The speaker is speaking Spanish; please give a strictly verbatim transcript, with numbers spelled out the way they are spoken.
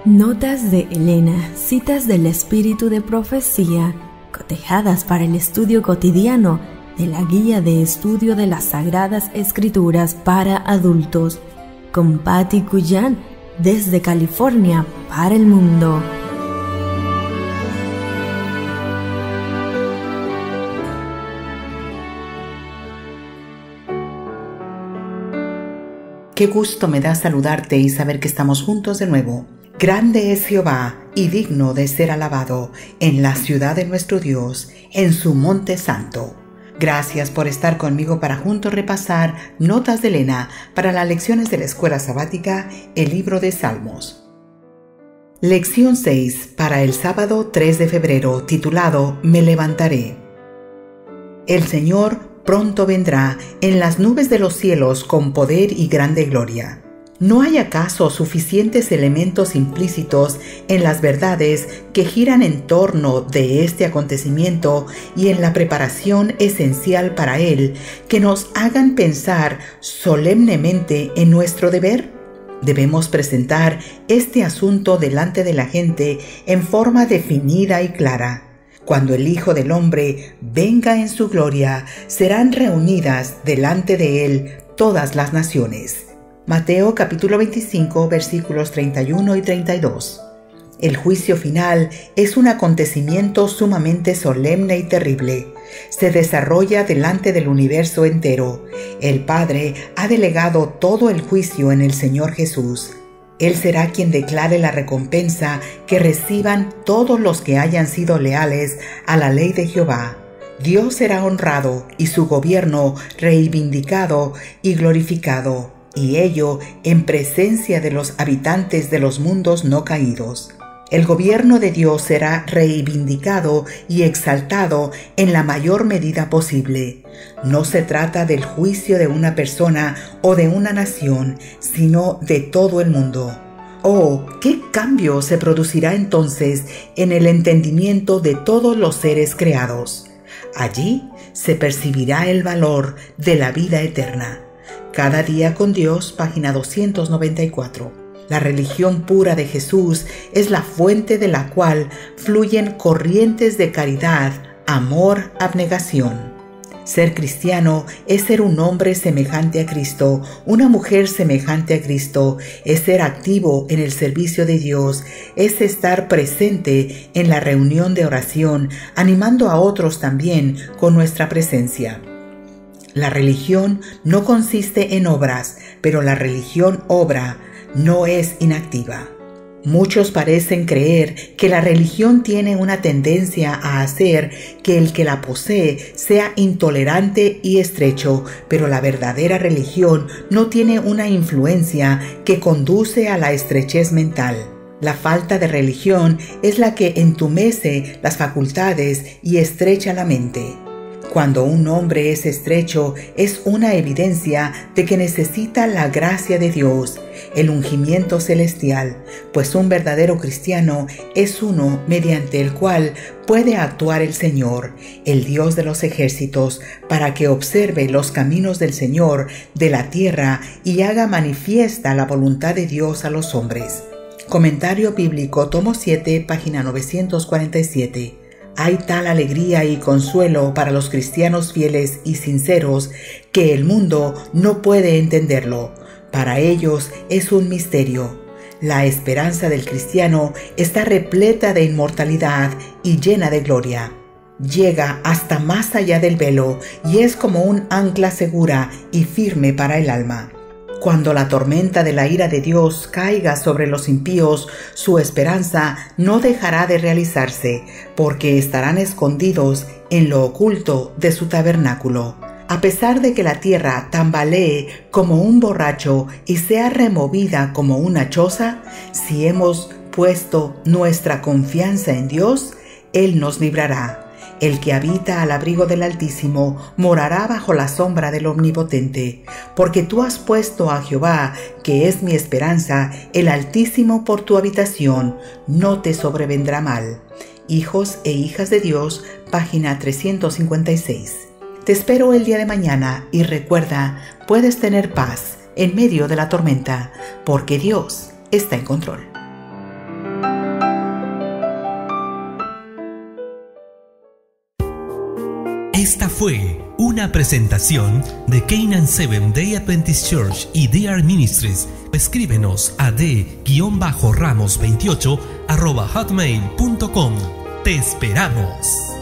Notas de Elena, citas del espíritu de profecía, cotejadas para el estudio cotidiano de la Guía de Estudio de las Sagradas Escrituras para Adultos, con Patti Cuyan, desde California para el mundo. Qué gusto me da saludarte y saber que estamos juntos de nuevo. Grande es Jehová y digno de ser alabado en la ciudad de nuestro Dios, en su monte santo. Gracias por estar conmigo para juntos repasar Notas de Elena para las lecciones de la Escuela Sabática, el libro de Salmos. Lección seis para el sábado tres de febrero, titulado Me levantaré. El Señor pronto vendrá en las nubes de los cielos con poder y grande gloria. ¿No hay acaso suficientes elementos implícitos en las verdades que giran en torno de este acontecimiento y en la preparación esencial para él que nos hagan pensar solemnemente en nuestro deber? Debemos presentar este asunto delante de la gente en forma definida y clara. Cuando el Hijo del Hombre venga en su gloria, serán reunidas delante de él todas las naciones. Mateo capítulo veinticinco, versículos treinta y uno y treinta y dos. El juicio final es un acontecimiento sumamente solemne y terrible. Se desarrolla delante del universo entero. El Padre ha delegado todo el juicio en el Señor Jesús. Él será quien declare la recompensa que reciban todos los que hayan sido leales a la ley de Jehová. Dios será honrado y su gobierno reivindicado y glorificado, y ello en presencia de los habitantes de los mundos no caídos. El gobierno de Dios será reivindicado y exaltado en la mayor medida posible. No se trata del juicio de una persona o de una nación, sino de todo el mundo. Oh, ¿qué cambio se producirá entonces en el entendimiento de todos los seres creados? Allí se percibirá el valor de la vida eterna. Cada día con Dios, página doscientos noventa y cuatro. La religión pura de Jesús es la fuente de la cual fluyen corrientes de caridad, amor, abnegación. Ser cristiano es ser un hombre semejante a Cristo, una mujer semejante a Cristo, es ser activo en el servicio de Dios, es estar presente en la reunión de oración, animando a otros también con nuestra presencia. La religión no consiste en obras, pero la religión obra, no es inactiva. Muchos parecen creer que la religión tiene una tendencia a hacer que el que la posee sea intolerante y estrecho, pero la verdadera religión no tiene una influencia que conduce a la estrechez mental. La falta de religión es la que entumece las facultades y estrecha la mente. Cuando un hombre es estrecho, es una evidencia de que necesita la gracia de Dios, el ungimiento celestial, pues un verdadero cristiano es uno mediante el cual puede actuar el Señor, el Dios de los ejércitos, para que observe los caminos del Señor de la tierra y haga manifiesta la voluntad de Dios a los hombres. Comentario bíblico, tomo siete, página novecientos cuarenta y siete. Hay tal alegría y consuelo para los cristianos fieles y sinceros que el mundo no puede entenderlo. Para ellos es un misterio. La esperanza del cristiano está repleta de inmortalidad y llena de gloria. Llega hasta más allá del velo y es como un ancla segura y firme para el alma. Cuando la tormenta de la ira de Dios caiga sobre los impíos, su esperanza no dejará de realizarse, porque estarán escondidos en lo oculto de su tabernáculo. A pesar de que la tierra tambalee como un borracho y sea removida como una choza, si hemos puesto nuestra confianza en Dios, Él nos librará. El que habita al abrigo del Altísimo morará bajo la sombra del Omnipotente, porque tú has puesto a Jehová, que es mi esperanza, el Altísimo por tu habitación, no te sobrevendrá mal. Hijos e hijas de Dios, página trescientos cincuenta y seis. Te espero el día de mañana y recuerda, puedes tener paz en medio de la tormenta, porque Dios está en control. Esta fue una presentación de Canaan Seventh Day Adventist Church y D R Ministries. Escríbenos a d ramos veintiocho arroba hotmail punto com. Te esperamos.